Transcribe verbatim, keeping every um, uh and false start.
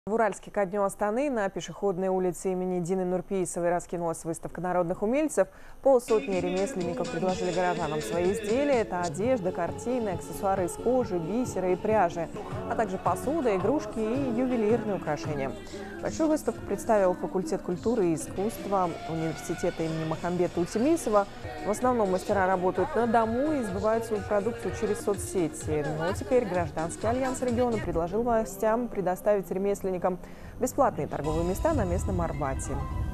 В Уральске ко дню Астаны на пешеходной улице имени Дины Нурпейсовой раскинулась выставка народных умельцев. Полсотни ремесленников предложили горожанам свои изделия. Это одежда, картины, аксессуары из кожи, бисера и пряжи, а также посуда, игрушки и ювелирные украшения. Большую выставку представил факультет культуры и искусства университета имени Махамбета Утемисова. В основном мастера работают на дому и сбывают свою продукцию через соцсети. Но теперь Гражданский альянс региона предложил властям предоставить ремесленникам бесплатные торговые места на местном Арбате.